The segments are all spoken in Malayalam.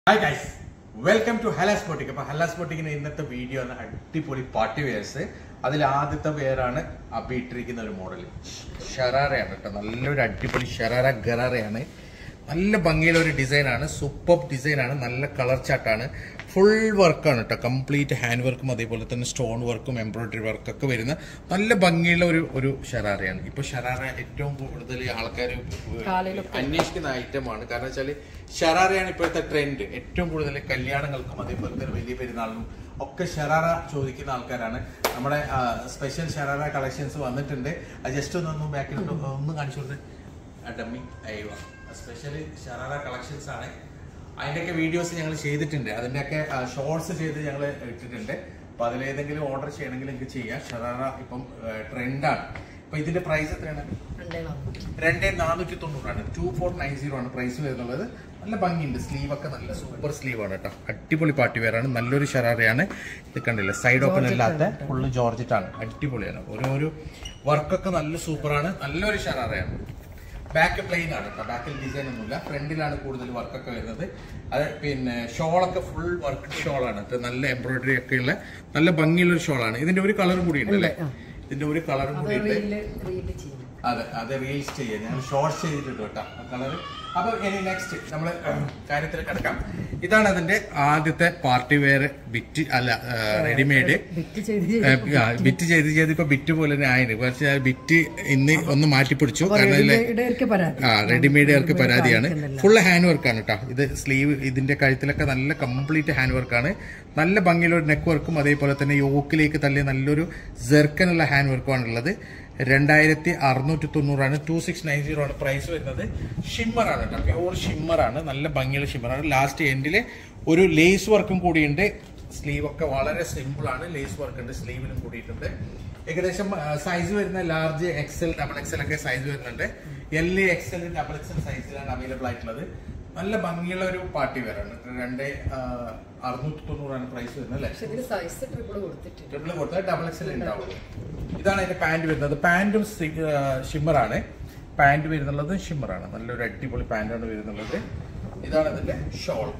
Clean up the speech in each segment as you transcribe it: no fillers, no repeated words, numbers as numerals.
Hi guys, welcome to Hellas Boutique. അപ്പോൾ Hellas Boutique ഇന്നത്തെ വീഡിയോ ആണ് അടിപൊളി പാർട്ടി വെയർസ്. അതിൽ ആദ്യത്തെ വെയറാണ് അപ്പൊ ഇട്ടിരിക്കുന്ന ഒരു മോഡൽ ഷറാറയാണ് കേട്ടോ. നല്ലൊരു അടിപൊളി ഷറാറ ഗറാറയാണ്. നല്ല ഭംഗിയുള്ള ഒരു ഡിസൈനാണ്, സൂപ്പർ ഡിസൈനാണ്, നല്ല കളർ ചാർട്ടാണ്, ഫുൾ വർക്കാണ് കേട്ടോ. കംപ്ലീറ്റ് ഹാൻഡ് വർക്കും അതേപോലെ തന്നെ സ്റ്റോൺ വർക്കും എംബ്രോയിഡറി വർക്കൊക്കെ വരുന്ന നല്ല ഭംഗിയുള്ള ഒരു ഷറാറയാണ്. ഇപ്പൊ ഷറാറ ഏറ്റവും കൂടുതൽ ആൾക്കാർ അന്വേഷിക്കുന്ന ഐറ്റമാണ്. കാരണം വെച്ചാൽ ഷറാറയാണ് ഇപ്പോഴത്തെ ട്രെൻഡ്. ഏറ്റവും കൂടുതൽ കല്യാണങ്ങൾക്കും അതേപോലെ തന്നെ വലിയ പെരുന്നാളിനും ഒക്കെ ഷറാറ ചോദിക്കുന്ന ആൾക്കാരാണ്. നമ്മുടെ സ്പെഷ്യൽ ഷറാറ കളക്ഷൻസ് വന്നിട്ടുണ്ട്. അത് ജസ്റ്റ് ഒന്ന് ബാക്കിലോട്ട് ഒന്ന് കാണിച്ചു കൊടുത്ത് ഡമ്മി അയ്യോ സ്പെഷ്യലി ഷറാറ കളക്ഷൻസ് ആണ്. അതിൻ്റെയൊക്കെ വീഡിയോസ് ഞങ്ങൾ ചെയ്തിട്ടുണ്ട്, അതിൻ്റെയൊക്കെ ഷോർട്സ് ചെയ്ത് ഞങ്ങൾ ഇട്ടിട്ടുണ്ട്. അപ്പൊ അതിലേതെങ്കിലും ഓർഡർ ചെയ്യണമെങ്കിൽ നിങ്ങൾക്ക് ചെയ്യാം. ഷറാറ ഇപ്പം ട്രെൻഡാണ്. അപ്പൊ ഇതിന്റെ പ്രൈസ് എത്രയാണ്? 2490 2490 ആണ് പ്രൈസ് വരുന്നുള്ളത്. നല്ല ഭംഗിയുണ്ട്, സ്ലീവ് ഒക്കെ നല്ല സൂപ്പർ സ്ലീവ് ആണ് കേട്ടോ. അടിപൊളി പാർട്ടി വെയർ ആണ്, നല്ലൊരു ഷറാറയാണ്. ഇത് കണ്ടില്ല, സൈഡ് ഓപ്പൺ അല്ലാത്ത ഫുള്ള് ജോർജറ്റാണ്, അടിപൊളിയാണ്. ഓരോ വർക്കൊക്കെ നല്ല സൂപ്പറാണ്, നല്ലൊരു ഷറാറയാണ്. ബാക്ക് പ്ലെയിൻ ആണ് കേട്ടോ, ബാക്കിൽ ഡിസൈൻ ഒന്നുമില്ല. ഫ്രണ്ടിലാണ് കൂടുതൽ വർക്കൊക്കെ വരുന്നത്. അത് പിന്നെ ഷോളൊക്കെ ഫുൾ വർക്ക് ഷോളാണ്, നല്ല എംബ്രോയിഡറി ഒക്കെ ഉള്ള നല്ല ഭംഗിയുള്ള ഷോളാണ്. ഇതിന്റെ ഒരു കളറും കൂടി ഉണ്ട് അല്ലേ? ഇതിന്റെ ഒരു കളറും കൂടി ഉണ്ട്. അതെ റീൽസ് ചെയ്യാം, ഞാൻ ഷോർട്സ് ചെയ്തിട്ടുണ്ട് കേട്ടോ ആ കളറ്. അപ്പൊ ഇനി നെക്സ്റ്റ് നമ്മള് കാര്യത്തിൽ കിടക്കാം. ഇതാണ് അതിന്റെ ആദ്യത്തെ പാർട്ടി വെയർ ബിറ്റ് അല്ല റെഡിമെയ്ഡ്. ബിറ്റ് ചെയ്ത് ഇപ്പൊ ബിറ്റ് പോലെ തന്നെ ആയിരുന്നു. പക്ഷെ ബിറ്റ് ഇന്ന് ഒന്ന് മാറ്റിപ്പിടിച്ചു. കാരണം റെഡിമെയ്ഡുകാർക്ക് പരാതിയാണ്. ഫുൾ ഹാൻഡ് വർക്കാണ് കേട്ടോ. ഇത് സ്ലീവ് ഇതിന്റെ കഴുത്തിലൊക്കെ നല്ല കംപ്ലീറ്റ് ഹാൻഡ് വർക്കാണ്. നല്ല ഭംഗിയുള്ള ഒരു നെക്ക് വർക്കും അതേപോലെ തന്നെ യോക്കിലേക്ക് തള്ളിയ നല്ലൊരു ജെർക്കനുള്ള ഹാൻഡ് വർക്കുമാണ് ഉള്ളത്. 2690 ആണ്, 2690 ആണ് പ്രൈസ് വരുന്നത്. ഷിമ്മറാണ് കേട്ടോ, പ്യൂർ ഷിമ്മറാണ്, നല്ല ഭംഗിയുള്ള ഷിമ്മറാണ്. ലാസ്റ്റ് എൻഡില് ഒരു ലേസ് വർക്കും കൂടിയുണ്ട്. സ്ലീവ് ഒക്കെ വളരെ സിമ്പിൾ ആണ്, ലേസ് വർക്ക് ഉണ്ട്, സ്ലീവിലും കൂടിയിട്ടുണ്ട്. ഏകദേശം സൈസ് വരുന്ന ലാർജ് എക്സൽ ഡബിൾ എക്സൽ ഒക്കെ സൈസ് വരുന്നുണ്ട്. എൽ എക്സൽ ഡബിൾ എക്സൽ സൈസിലാണ് അവൈലബിൾ ആയിട്ടുള്ളത്. നല്ല ഭംഗിയുള്ള ഒരു പാർട്ടി വെയർ ആണ്. 2690 ആണ് പ്രൈസ് വരുന്നത് അല്ലേ? ട്രിപ്പിൾ കൊടുത്താൽ ഡബിൾ എക്സൽ ഉണ്ടാവും. ഇതാണ് അതിന്റെ പാന്റ് വരുന്നത്. പാന്റും ഷിമ്മറാണ്. പാന്റ് വരുന്നുള്ളത് ഷിമ്മറാണ്, നല്ലൊരു അടിപൊളി പാന്റാണ് വരുന്നുള്ളത്. ഇതാണ് അതിന്റെ ഷോൾ.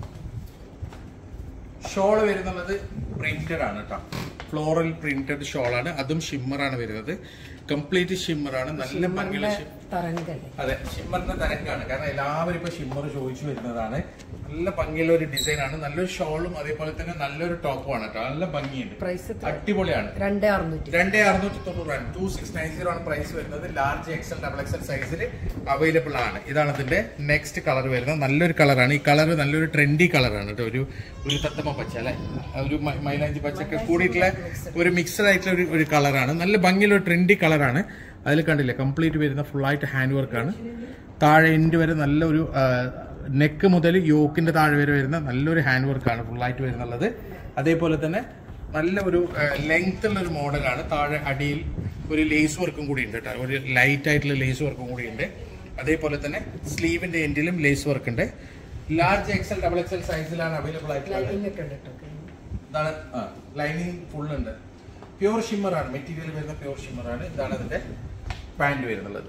ഷോള് വരുന്നുള്ളത് പ്രിന്റഡ് ആണ് കേട്ടോ, ഫ്ലോറൽ പ്രിന്റഡ് ഷോളാണ്. അതും ഷിമ്മറാണ് വരുന്നത്, കംപ്ലീറ്റ് ഷിമ്മറാണ്. നല്ല ഭംഗിയുള്ള അതെ ഷിമ്മറിന്റെ തരംഗാണ്. കാരണം എല്ലാവരും ഇപ്പൊ ഷിമ്മർ ചോദിച്ചു വരുന്നതാണ്. നല്ല ഭംഗിയുള്ള ഒരു ഡിസൈൻ ആണ്, നല്ലൊരു ഷോളും അതേപോലെ തന്നെ നല്ലൊരു ടോപ്പുമാണ് കേട്ടോ. നല്ല ഭംഗിയുണ്ട്, അടിപൊളിയാണ്. 2690 ആണ്, 2690 ആണ് പ്രൈസ് വരുന്നത്. ലാർജ് എക്സൽ ഡബിൾ എക്സൽ സൈസിൽ അവൈലബിൾ ആണ്. ഇതാണ് ഇതിന്റെ നെക്സ്റ്റ് കളർ വരുന്നത്. നല്ലൊരു കളറാണ്. ഈ കളർ നല്ലൊരു ട്രെൻഡി കളറാണ് കേട്ടോ. ഒരു തത്തമ്മ പച്ച അല്ലെ, ഒരു മൈലാഞ്ചി പച്ചൊക്കെ കൂടിയിട്ടുള്ള ഒരു മിക്സഡ് ആയിട്ടുള്ള ഒരു കളറാണ്. നല്ല ഭംഗിയുള്ള ഒരു ട്രെൻഡി കളറാണ്. അതിൽ കണ്ടില്ലേ, കംപ്ലീറ്റ് വരുന്ന ഫുള്ളായിട്ട് ഹാൻഡ് വർക്കാണ്. താഴെ എൻഡ് വരെ നല്ലൊരു നെക്ക് മുതൽ യോക്കിന്റെ താഴെ വരെ വരുന്ന നല്ലൊരു ഹാൻഡ് വർക്കാണ് ഫുള്ളായിട്ട് വരുന്നുള്ളത്. അതേപോലെ തന്നെ നല്ല ഒരു ലെങ്ത് ഉള്ള ഒരു മോഡലാണ്. താഴെ അടിയിൽ ഒരു ലേസ് വർക്കും കൂടി ഉണ്ട് കേട്ടോ, ഒരു ലൈറ്റ് ആയിട്ടുള്ള ലേസ് വർക്കും കൂടി ഉണ്ട്. അതേപോലെ തന്നെ സ്ലീവിന്റെ എൻഡിലും ലേസ് വർക്ക് ഉണ്ട്. ലാർജ് എക്സൽ ഡബിൾ എക്സൽ സൈസിലാണ് അവൈലബിൾ ആയിട്ടുള്ളത്. ഇതാണ് ലൈനിങ് ഫുൾ ഉണ്ട്. പ്യൂർ ഷിമ്മറാണ്, മെറ്റീരിയൽ വരുന്ന പ്യൂർ ഷിമ്മറാണ്. ഇതാണ് അതിന്റെ പാന്റ് വരുന്നുള്ളത്.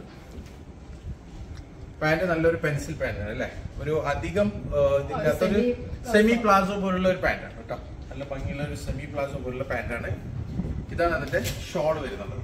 പാന്റ് നല്ലൊരു പെൻസിൽ പാന്റാണ് അല്ലെ, ഒരു അധികം ഇതിനകത്തൊരു സെമി പ്ലാസോ പോലുള്ള ഒരു പാന്റാണ് കേട്ടോ. നല്ല ഭംഗിയുള്ള ഒരു സെമി പ്ലാസോ പോലുള്ള പാന്റാണ്. ഇതാണ് അതിന്റെ ഷോൾ വരുന്നത്.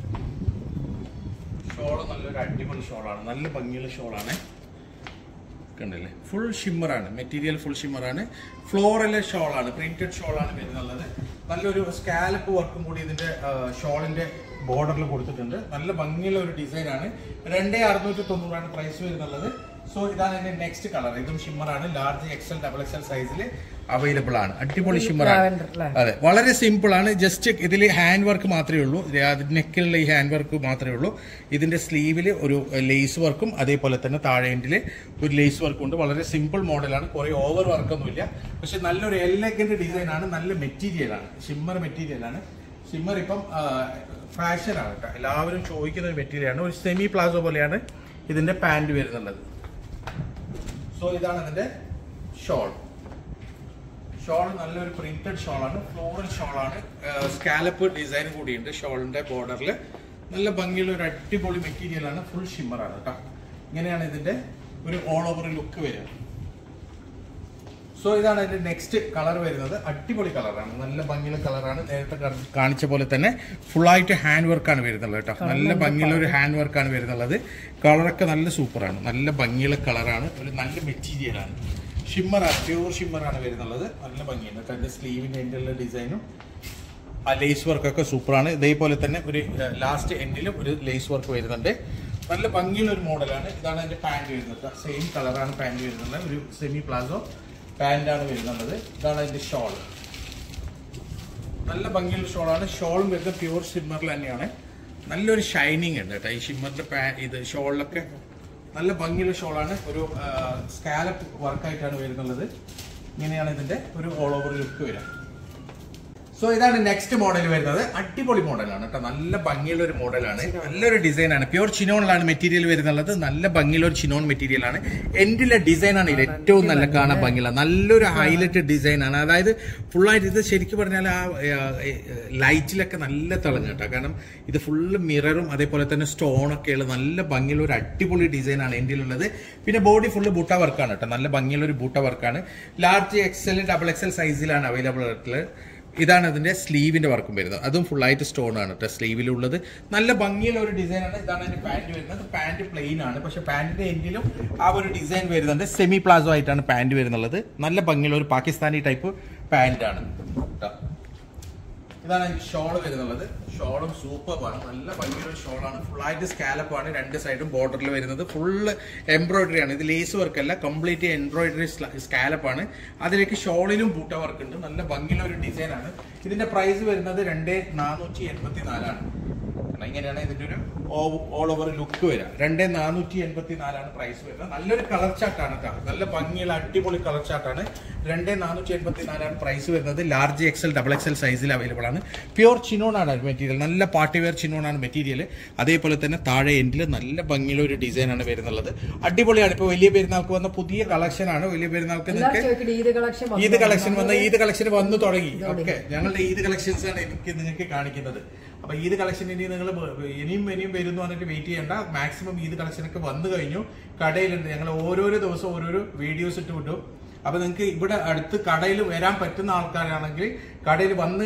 ഷോള് നല്ലൊരു അടിപൊളി ഷോളാണ്, നല്ല ഭംഗിയുള്ള ഷോളാണ്. കണ്ടില്ലേ, ഫുൾ ഷിമ്മറാണ്, മെറ്റീരിയൽ ഫുൾ ഷിമ്മറാണ്. ഫ്ലോറൽ ഷോളാണ്, പ്രിന്റഡ് ഷോളാണ് വരുന്നുള്ളത്. നല്ലൊരു സ്കാലപ്പ് വർക്കും കൂടി ഇതിന്റെ ഷോളിന്റെ ബോർഡറിൽ കൊടുത്തിട്ടുണ്ട്. നല്ല ഭംഗിയുള്ള ഒരു ഡിസൈനാണ്. 2690 ആണ് പ്രൈസ് വരുന്നുള്ളത്. സോ ഇതാണ് എന്റെ നെക്സ്റ്റ് കളർ. ഇതും ഷിമ്മറാണ്, ലാർജ് എക്സൽ ഡബിൾ എക്സൽ സൈസിൽ അവൈലബിൾ ആണ്. അടിപൊളി ഷിമ്മറാണ്. അതെ, വളരെ സിമ്പിൾ ആണ്. ജസ്റ്റ് ഇതിൽ ഹാൻഡ് വർക്ക് മാത്രമേ ഉള്ളൂ, നെക്കിലുള്ള ഈ ഹാൻഡ് വർക്ക് മാത്രമേ ഉള്ളൂ. ഇതിന്റെ സ്ലീവിൽ ഒരു ലേസ് വർക്കും അതേപോലെ തന്നെ താഴെ എൻഡിൽ ഒരു ലേസ് വർക്കും ഉണ്ട്. വളരെ സിമ്പിൾ മോഡലാണ്, കുറെ ഓവർ വർക്കൊന്നുമില്ല. പക്ഷെ നല്ലൊരു എലഗന്റ് ഡിസൈൻ ആണ്, നല്ല മെറ്റീരിയലാണ്, ഷിമ്മർ മെറ്റീരിയലാണ്. ഷിമ്മർ ഇപ്പം ഫാഷനാണ് കേട്ടോ, എല്ലാവരും ചോദിക്കുന്ന ഒരു മെറ്റീരിയലാണ്. ഒരു സെമി പ്ലാസോ പോലെയാണ് ഇതിന്റെ പാന്റ് വരുന്നുള്ളത്. സോ ഇതാണ് ഇതിന്റെ ഷോൾ. ഷോൾ നല്ലൊരു പ്രിന്റഡ് ഷോളാണ്, ഫ്ലോറൽ ഷോളാണ്. സ്കാലപ്പ് ഡിസൈൻ കൂടിയുണ്ട് ഷോളിന്റെ ബോർഡറിൽ. നല്ല ഭംഗിയുള്ള ഒരു അടിപൊളി മെറ്റീരിയലാണ്, ഫുൾ ഷിമ്മറാണ് കേട്ടോ. ഇങ്ങനെയാണ് ഇതിന്റെ ഒരു ഓൾ ഓവർ ലുക്ക് വരിക. സോ ഇതാണ് അതിന്റെ നെക്സ്റ്റ് കളർ വരുന്നത്. അടിപൊളി കളറാണ്, നല്ല ഭംഗിയുള്ള കളറാണ്. നേരത്തെ കാണിച്ച പോലെ തന്നെ ഫുള്ളായിട്ട് ഹാൻഡ് വർക്കാണ് വരുന്നുള്ളത് കേട്ടോ. നല്ല ഭംഗിയുള്ള ഒരു ഹാൻഡ് വർക്കാണ് വരുന്നുള്ളത്. കളറൊക്കെ നല്ല സൂപ്പറാണ്, നല്ല ഭംഗിയുള്ള കളറാണ്, ഒരു നല്ല മെറ്റീരിയലാണ്. ഷിമ്മറാണ്, പ്യൂർ ഷിമ്മറാണ് വരുന്നുള്ളത്. നല്ല ഭംഗിയാണ്. അതിന്റെ സ്ലീവിന്റെ എൻഡിലുള്ള ഡിസൈനും ആ ലേസ് വർക്കൊക്കെ സൂപ്പറാണ്. ഇതേപോലെ തന്നെ ഒരു ലാസ്റ്റ് എൻഡിലും ഒരു ലേസ് വർക്ക് വരുന്നുണ്ട്. നല്ല ഭംഗിയുള്ള ഒരു മോഡലാണ്. ഇതാണ് അതിന്റെ പാന്റ് വരുന്നത്. സെയിം കളറാണ് പാന്റ് വരുന്നത്. ഒരു സെമി പ്ലാസോ പാന്റാണ് വരുന്നത്. ഇതാണ് അതിന്റെ ഷോൾ. നല്ല ഭംഗിയുള്ള ഷോളാണ്. ഷോളും വരുന്നത് പ്യൂർ ഷിമ്മറിൽ തന്നെയാണ്. നല്ലൊരു ഷൈനിങ് ഉണ്ട് കേട്ടോ ഈ ഷിമ്മറിന്റെ ഇത് ഷോളിലൊക്കെ. നല്ല ഭംഗിയുള്ള ഷോളാണ്. ഒരു സ്കാലപ്പ് വർക്കായിട്ടാണ് വരുന്നുള്ളത്. ഇങ്ങനെയാണ് ഇതിന്റെ ഒരു ഓൾ ഓവർ ലുക്ക് വരിക. സോ ഇതാണ് നെക്സ്റ്റ് മോഡൽ വരുന്നത്. അടിപൊളി മോഡലാണ് കേട്ടോ. നല്ല ഭംഗിയുള്ള ഒരു മോഡലാണ്, നല്ലൊരു ഡിസൈനാണ്. പ്യൂർ ചിനോണിലാണ് മെറ്റീരിയൽ വരുന്നുള്ളത്. നല്ല ഭംഗിയുള്ള ഒരു ചിനോൺ മെറ്റീരിയൽ ആണ്. എൻഡിലെ ഡിസൈനാണ് ഇത് ഏറ്റവും നല്ല കാണാൻ ഭംഗിയുള്ള നല്ലൊരു ഹൈലൈറ്റ് ഡിസൈനാണ്. അതായത് ഫുള്ളായിട്ട് ഇത് ശരിക്കും പറഞ്ഞാൽ ആ ലൈറ്റിലൊക്കെ നല്ല തിളങ്ങും കേട്ടോ. കാരണം ഇത് ഫുള്ള് മിററും അതേപോലെ തന്നെ സ്റ്റോണൊക്കെയുള്ള നല്ല ഭംഗിയുള്ള ഒരു അടിപൊളി ഡിസൈനാണ് എൻഡിലുള്ളത്. പിന്നെ ബോഡി ഫുള്ള് ബൂട്ട വർക്കാണ് കേട്ടോ. നല്ല ഭംഗിയുള്ള ഒരു ബൂട്ട വർക്കാണ്. ലാർജ് XL XXL സൈസിലാണ് അവൈലബിൾ ആയിട്ടുള്ളത്. ഇതാണ് അതിന്റെ സ്ലീവിന്റെ വർക്കും വരുന്നത്. അതും ഫുള്ളായിട്ട് സ്റ്റോൺ ആണ് കേട്ടോ സ്ലീവിലുള്ളത്. നല്ല ഭംഗിയുള്ള ഒരു ഡിസൈനാണ്. ഇതാണ് അതിന്റെ പാന്റ് വരുന്നത്. പാന്റ് പ്ലെയിൻ ആണ്, പക്ഷെ പാന്റിന്റെ എൻഡിലും ആ ഒരു ഡിസൈൻ വരുന്നുണ്ട്. സെമി പ്ലാസോ ആയിട്ടാണ് പാന്റ് വരുന്നുള്ളത്. നല്ല ഭംഗിയുള്ള ഒരു പാകിസ്ഥാനി ടൈപ്പ് പാന്റ് ആണ്. ഇതാണ് അതിന്റെ ഷോൾ വരുന്നുള്ളത്. ഷോളും സൂപ്പറാണ്, നല്ല ഭംഗിയുള്ള ഷോളാണ്. ഫുള്ളായിട്ട് സ്കാലപ്പ് ആണ്. രണ്ട് സൈഡും ബോർഡറിൽ വരുന്നത് ഫുള്ള് എംബ്രോയിഡറി ആണ്. ഇത് ലേസ് വർക്ക് അല്ല, കംപ്ലീറ്റ് എംബ്രോയിഡറി സ്കാലപ്പ് ആണ്. അതിലേക്ക് ഷോളിലും ബൂട്ട വർക്ക് ഉണ്ട്. നല്ല ഭംഗിയുള്ള ഒരു ഡിസൈൻ ആണ്. ഇതിന്റെ പ്രൈസ് വരുന്നത് 2484 ആണ്. ഇങ്ങനെയാണ് ഇതിന്റെ ഒരു ഓൾ ഓവർ ലുക്ക് വരിക. 2484 ആണ് പ്രൈസ് വരുന്നത്. നല്ലൊരു കളർ ചാർട്ടാണ് കേട്ടോ. നല്ല ഭംഗിയുള്ള അടിപൊളി കളർ ചാർട്ടാണ്. 2484 ആണ് പ്രൈസ് വരുന്നത്. ലാർജ് XL XXL സൈസിൽ അവൈലബിൾ ആണ്. പ്യൂർ ചിനോൺ ആണ് മെറ്റീരിയൽ. നല്ല പാർട്ടി വെയർ ചിനോൺ ആണ് മെറ്റീരിയൽ. അതേപോലെ തന്നെ താഴെ എൻഡിൽ നല്ല ഭംഗിയുള്ള ഒരു ഡിസൈൻ ആണ് വരുന്നുള്ളത്. അടിപൊളിയാണ്. ഇപ്പൊ വലിയ പെരുന്നാൾക്ക് വന്ന പുതിയ കളക്ഷൻ ആണ്. വലിയ പെരുന്നാൾക്ക് ഈദ് കളക്ഷൻ വന്ന ഈദ് കളക്ഷൻ വന്നു തുടങ്ങി. ഓക്കെ, ഞങ്ങളുടെ ഈദ് കളക്ഷൻസ് ആണ് എനിക്ക് നിങ്ങൾക്ക് കാണിക്കുന്നത്. അപ്പൊ ഈദ് കളക്ഷൻ ഇനി നിങ്ങൾ ഇനിയും വരും എന്ന് പറഞ്ഞിട്ട് വെയിറ്റ് ചെയ്യണ്ട. മാക്സിമം ഈദ് കളക്ഷൻ ഒക്കെ വന്നു കഴിഞ്ഞു. കടയിലുണ്ട്. ഞങ്ങൾ ഓരോരോ ദിവസം ഓരോരോ വീഡിയോസ് ഇട്ട് വിട്ടു. അപ്പൊ നിങ്ങൾക്ക് ഇവിടെ അടുത്ത് കടയിൽ വരാൻ പറ്റുന്ന ആൾക്കാരാണെങ്കിൽ കടയിൽ വന്ന്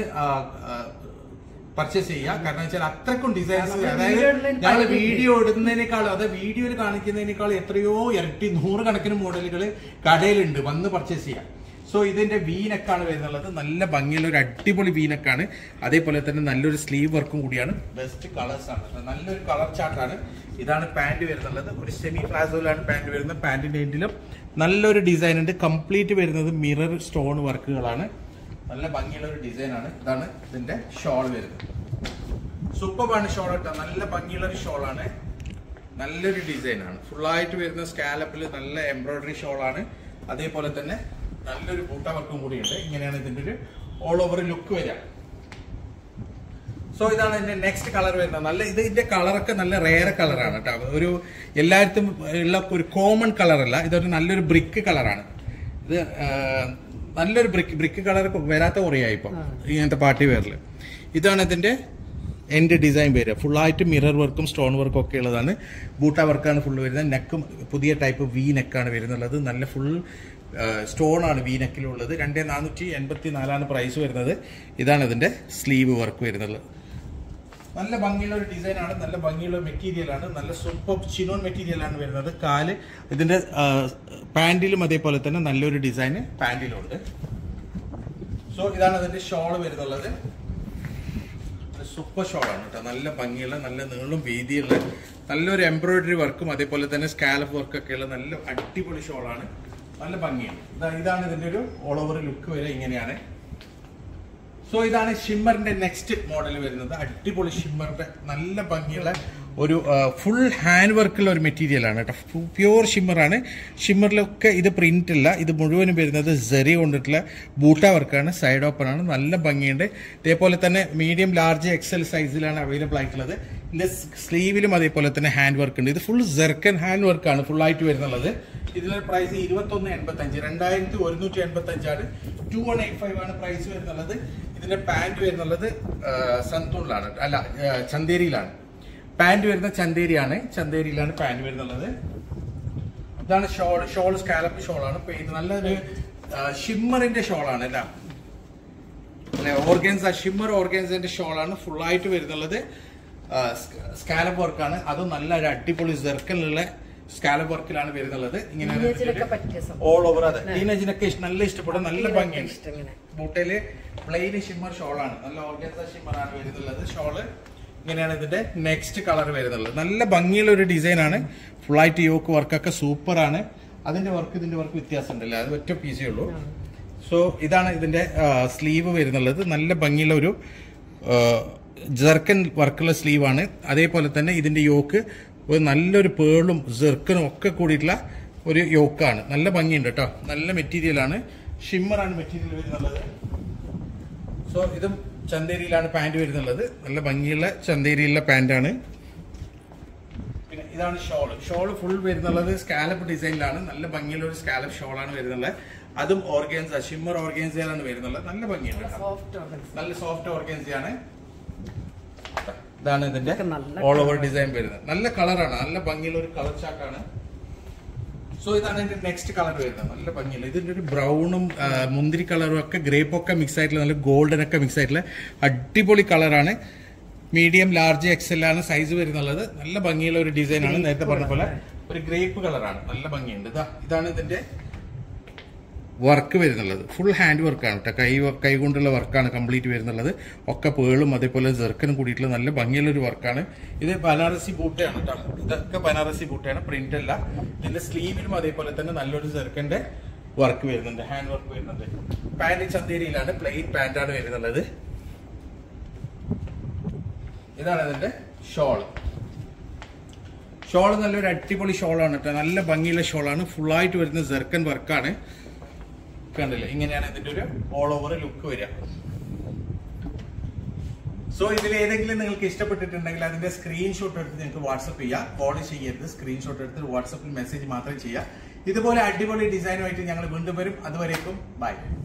പർച്ചേസ് ചെയ്യുക. കാരണം വെച്ചാൽ അത്രക്കും ഡിസൈൻസ്, അതായത് ഞങ്ങൾ വീഡിയോ ഇടുന്നതിനേക്കാളും അതായത് വീഡിയോയിൽ കാണിക്കുന്നതിനേക്കാൾ എത്രയോ ഇരട്ടി 100 കണക്കിന് മോഡലുകൾ കടയിലുണ്ട്. വന്ന് പർച്ചേസ് ചെയ്യാം. സോ ഇതിന്റെ വീനക്കാണ് വരുന്നുള്ളത്. നല്ല ഭംഗിയുള്ള ഒരു അടിപൊളി വീനക്കാണ്. അതേപോലെ തന്നെ നല്ലൊരു സ്ലീവ് വർക്കും കൂടിയാണ്. ബെസ്റ്റ് കളേഴ്സ് ആണ്. നല്ലൊരു കളർ ചാർട്ടാണ്. ഇതാണ് പാന്റ് വരുന്നുള്ളത്. ഒരു സെമി പ്ലാസോയിലാണ് പാന്റ് വരുന്നത്. പാന്റിന്റെ എൻഡിലും നല്ലൊരു ഡിസൈൻ ഉണ്ട്. കംപ്ലീറ്റ് വരുന്നത് മിറർ സ്റ്റോൺ വർക്കുകളാണ്. നല്ല ഭംഗിയുള്ള ഒരു ഡിസൈനാണ്. ഇതാണ് ഇതിന്റെ ഷോൾ വരുന്നത്. സൂപ്പറാണ് ഷോൾ കേട്ടോ. നല്ല ഭംഗിയുള്ള ഒരു ഷോളാണ്. നല്ലൊരു ഡിസൈനാണ്. ഫുള്ളായിട്ട് വരുന്ന സ്കാലപ്പിൽ നല്ല എംബ്രോയിഡറി ഷോളാണ്. അതേപോലെ തന്നെ നല്ലൊരു ബൂട്ട വർക്കും കൂടിയുണ്ട്. ഇങ്ങനെയാണ് ഇതിന്റെ ഒരു ഓൾ ഓവർ ലുക്ക് വരിക. സോ ഇതാണ് ഇതിന്റെ നെക്സ്റ്റ് കളർ വരുന്നത്. നല്ല ഇതിന്റെ കളറൊക്കെ നല്ല റെയർ കളറാണ് കേട്ടോ. ഒരു എല്ലായിടത്തും ഉള്ള ഒരു കോമൺ കളറല്ല. ഇതൊരു നല്ലൊരു ബ്രിക്ക് കളറാണ്. ഇത് നല്ലൊരു ബ്രിക്ക് കളർ വരാത്ത കുറയായി ഇപ്പൊ ഇങ്ങനത്തെ പാർട്ടി വെയറിൽ. ഇതാണ് ഇതിന്റെ എൻഡ് ഡിസൈൻ വരിക. ഫുള്ളായിട്ട് മിറർ വർക്കും സ്റ്റോൺ വർക്കും ഒക്കെ ഉള്ളതാണ്. ബൂട്ട വർക്കാണ് ഫുള്ള് വരുന്നത്. നെക്കും പുതിയ ടൈപ്പ് വി നെക്കാണ് വരുന്നുള്ളത്. നല്ല ഫുൾ സ്റ്റോൺ ആണ് വി നെക്കിലുള്ളത്. 2484 ആണ് പ്രൈസ് വരുന്നത്. ഇതാണ് ഇതിന്റെ സ്ലീവ് വർക്ക് വരുന്നത്. നല്ല ഭംഗിയുള്ള ഒരു ഡിസൈനാണ്. നല്ല ഭംഗിയുള്ള മെറ്റീരിയലാണ്. നല്ല സൂപ്പർ ചിനോൺ മെറ്റീരിയലാണ് വരുന്നത്. കാല് ഇതിന്റെ പാന്റിലും അതേപോലെ തന്നെ നല്ലൊരു ഡിസൈൻ പാന്റിലുണ്ട്. സോ ഇതാണ് അതിന്റെ ഷോൾ വരുന്നുള്ളത്. സൂപ്പർ ഷോളാണ് കേട്ടോ. നല്ല ഭംഗിയുള്ള നല്ല നീളും വീതിയുള്ള നല്ലൊരു എംബ്രോയിഡറി വർക്കും അതേപോലെ തന്നെ സ്കാലപ്പ് വർക്കൊക്കെയുള്ള നല്ല അടിപൊളി ഷോളാണ്. നല്ല ഭംഗിയാണ്. ഇതാണ് ഇതിന്റെ ഒരു ഓൾ ഓവർ ലുക്ക് വരെ ഇങ്ങനെയാണ്. സോ ഇതാണ് ഷിമ്മറിന്റെ നെക്സ്റ്റ് മോഡൽ വരുന്നത്. അടിപൊളി ഷിമ്മറിന്റെ നല്ല ഭംഗിയുള്ള ഒരു ഫുൾ ഹാൻഡ് വർക്കുള്ള ഒരു മെറ്റീരിയൽ ആണ് കേട്ടോ. പ്യൂർ ഷിമ്മറാണ്. ഷിമ്മറിലൊക്കെ ഇത് പ്രിന്റ് അല്ല. ഇത് മുഴുവനും വരുന്നത് സെറി കൊണ്ടിട്ടുള്ള ബൂട്ട വർക്കാണ്. സൈഡ് ഓപ്പൺ ആണ്. നല്ല ഭംഗിയുണ്ട്. ഇതേപോലെ തന്നെ മീഡിയം ലാർജ് XL സൈസിലാണ് അവൈലബിൾ ആയിട്ടുള്ളത്. ഇതിന്റെ സ്ലീവിലും അതേപോലെ തന്നെ ഹാൻഡ് വർക്ക് ഉണ്ട്. ഇത് ഫുൾ ജെർക്കൻ ഹാൻഡ് വർക്കാണ് ഫുള്ളായിട്ട് വരുന്നുള്ളത്. ഇതിന്റെ പ്രൈസ് 2185 2185 ആണ്. 2185 ആണ് പ്രൈസ് വരുന്നുള്ളത്. ഇതിന്റെ പാന്റ് വരുന്നുള്ളത് സന്തൂറിലാണ് അല്ല ചന്തേരിയിലാണ്. പാന്റ് വരുന്ന ചന്തേരിയിലാണ് പാന്റ് വരുന്നുള്ളത്. ഇതാണ് ഷോൾ സ്കാലപ്പ് ഷോളാണ്. നല്ലൊരു ഷിമ്മറിന്റെ ഷോളാണ് അല്ല ഓർഗൻസ, ഷിമ്മർ ഓർഗൻസിന്റെ ഷോളാണ് ഫുൾ ആയിട്ട് വരുന്നുള്ളത്. സ്കാലപ്പ് വർക്കാണ്, അതും നല്ല ഒരു അടിപൊളി സെർക്കലുള്ള സ്കാലപ്പ് വർക്കിലാണ് വരുന്നുള്ളത്. ഇങ്ങനെ ഓൾ ഓവർ. അതെ, ടീനേജിനൊക്കെ നല്ല ഇഷ്ടപ്പെടും, നല്ല ഭംഗിയാണ്. ബൂട്ടയില് പ്ലെയിൻ ഷിമ്മർ ഷോളാണ്, നല്ല ഓർഗൻസ ഷിമ്മർ ആണ് വരുന്നുള്ളത്. ഷോള് ഇങ്ങനെയാണ് ഇതിന്റെ നെക്സ്റ്റ് കളർ വരുന്നുള്ളത്. നല്ല ഭംഗിയുള്ള ഒരു ഡിസൈൻ ആണ്. ഫുൾ ആയിട്ട് യോക്ക് വർക്കൊക്കെ സൂപ്പർ ആണ്. അതിന്റെ വർക്ക് ഇതിന്റെ വർക്ക് വ്യത്യാസം ഉണ്ടല്ലോ, അത് ഒറ്റ പീസേ ഉള്ളൂ. സോ ഇതാണ് ഇതിന്റെ സ്ലീവ് വരുന്നുള്ളത്. നല്ല ഭംഗിയുള്ള ഒരു ജെർക്കൻ വർക്കുള്ള സ്ലീവാണ്. അതേപോലെ തന്നെ ഇതിന്റെ യോക്ക് ഒരു നല്ലൊരു പേളും ജെർക്കനും ഒക്കെ കൂടിയിട്ടുള്ള ഒരു യോക്കാണ്. നല്ല ഭംഗിയുണ്ട് കേട്ടോ, നല്ല മെറ്റീരിയലാണ്. ഷിമ്മറാണ് മെറ്റീരിയൽ വരുന്നുള്ളത്. സോ ഇതും ചന്തേരിയിലാണ് പാന്റ് വരുന്നുള്ളത്. നല്ല ഭംഗിയുള്ള ചന്തേരിയിലുള്ള പാന്റാണ്. പിന്നെ ഇതാണ് ഷോള് ഫുൾ വരുന്നുള്ളത് സ്കാലപ്പ് ഡിസൈനിലാണ്. നല്ല ഭംഗിയുള്ള ഒരു സ്കാലപ്പ് ഷോളാണ് വരുന്നുള്ളത്. അതും ഓർഗൻസ, ഷിമ്മർ ഓർഗൻസയാണ് വരുന്നുള്ളത്. നല്ല ഭംഗിയുണ്ട്, നല്ല സോഫ്റ്റ് ഓർഗൻസയാണ്. ഇതാണ് ഇതിന്റെ ഓൾ ഓവർ ഡിസൈൻ വരുന്നത്. നല്ല കളറാണ്, നല്ല ഭംഗിയുള്ള ഒരു കളർ ചാർട്ടാണ്. സോ ഇതാണ് ഇതിന്റെ നെക്സ്റ്റ് കളർ വരുന്നത്. നല്ല ഭംഗിയില്ല, ഇതിന്റെ ഒരു ബ്രൗണും മുന്തിരി കളറും ഒക്കെ ഗ്രേപ്പ് ഒക്കെ മിക്സ് ആയിട്ടുള്ള നല്ല ഗോൾഡൻ ഒക്കെ മിക്സ് ആയിട്ടുള്ള അടിപൊളി കളറാണ്. മീഡിയം, ലാർജ്, എക്സൽ ആണ് സൈസ് വരുന്നുള്ളത്. നല്ല ഭംഗിയുള്ള ഒരു ഡിസൈൻ ആണ്. നേരത്തെ പറഞ്ഞ പോലെ ഒരു ഗ്രേപ്പ് കളറാണ്, നല്ല ഭംഗിയുണ്ട്. ഇതാണ് ഇതിന്റെ വർക്ക് വരുന്നുള്ളത്. ഫുൾ ഹാൻഡ് വർക്കാണ് കേട്ടോ, കൈ കൊണ്ടുള്ള വർക്കാണ് കംപ്ലീറ്റ് വരുന്നുള്ളത്. ഒക്കെ പേളും അതേപോലെ ജെർക്കനും കൂടിയിട്ടുള്ള നല്ല ഭംഗിയുള്ള ഒരു വർക്കാണ്. ഇത് ബനാറസി ബൂട്ടയാണ് കേട്ടോ, ഇതൊക്കെ ബനാറസി ബൂട്ടയാണ്, പ്രിന്റ് അല്ല. ഇതിന്റെ സ്ലീവിലും അതേപോലെ തന്നെ നല്ലൊരു ജെർക്കന്റെ വർക്ക് വരുന്നുണ്ട്, ഹാൻഡ് വർക്ക് വരുന്നുണ്ട്. പാന്റ് ചന്തേരിയിലാണ്, പ്ലെയിൻ പാന്റാണ് വരുന്നുള്ളത്. ഇതാണ് ഇതിന്റെ ഷോള്. നല്ലൊരു അടിപൊളി ഷോളാണ് കേട്ടോ, നല്ല ഭംഗിയുള്ള ഷോളാണ്. ഫുൾ ആയിട്ട് വരുന്ന ജെർക്കൻ വർക്കാണ്. കണ്ടില്ലേ, ഇങ്ങനെയാണ് ഇതിന്റെ ഒരു ഓൾ ഓവർ ലുക്ക് വരിക. സോ ഇതിൽ ഏതെങ്കിലും നിങ്ങൾക്ക് ഇഷ്ടപ്പെട്ടിട്ടുണ്ടെങ്കിൽ അതിന്റെ സ്ക്രീൻഷോട്ട് എടുത്ത് നിങ്ങൾക്ക് വാട്സപ്പ് ചെയ്യാം. കോൾ ചെയ്യരുത്, സ്ക്രീൻഷോട്ട് എടുത്ത് വാട്സപ്പിൽ മെസ്സേജ് മാത്രം ചെയ്യാം. ഇതുപോലെ അടിപൊളി ഡിസൈനുമായിട്ട് ഞങ്ങൾ വീണ്ടും വരും. അതുവരേക്കും ബൈ.